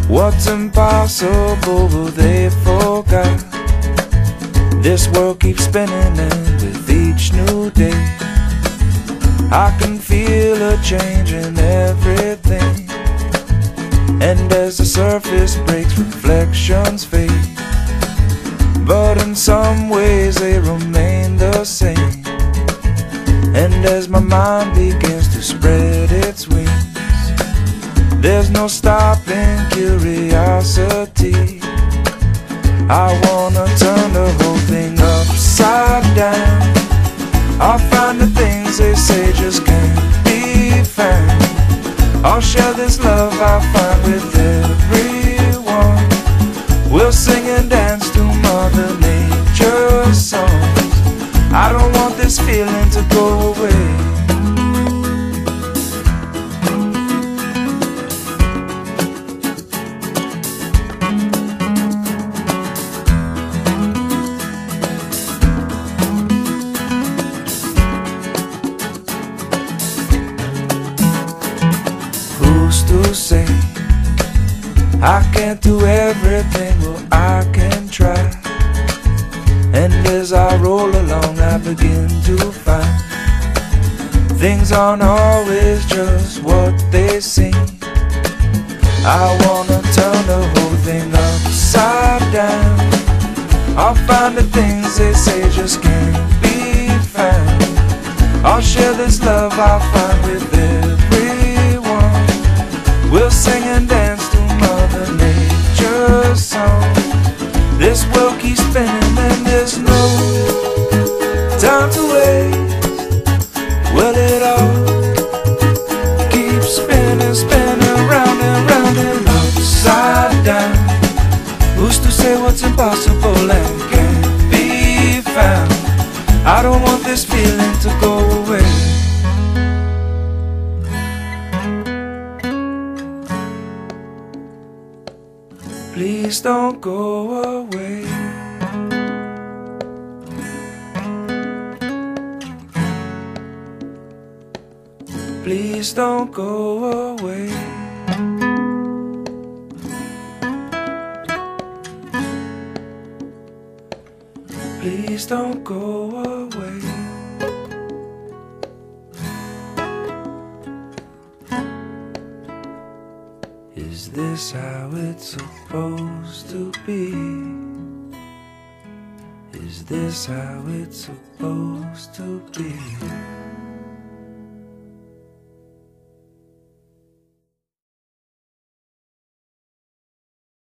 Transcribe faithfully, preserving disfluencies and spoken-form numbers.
What's impossible, well, they forgot. This world keeps spinning, and with each new day I can feel a change in everything. And as the surface breaks, reflections fade, but in some ways they remain the same. And as my mind begins to spread its wings, there's no stopping curiosity. I wanna turn the whole thing upside down. I'll find the things they say just can't be found. I'll share this love I find with everyone. We'll sing and dance to Mother Nature's songs. I don't want this feeling to go away. Who's to say I can't do everything? Well, I can try. And as I roll along, I begin to find things aren't always just what they seem. I wanna turn the whole thing upside down. I'll find the things they say just can't be found. I'll share this love I find with everyone. We'll sing and dance to Mother Nature's song. This world keeps spinning and there's no time to waste. Well, it all keeps spinning, spinning round and round and upside down. Who's to say what's impossible and can't be found? I don't want this feeling to go away. Please don't go away. Please don't go away. Please don't go away. Is this how it's supposed to be? Is this how it's supposed to be?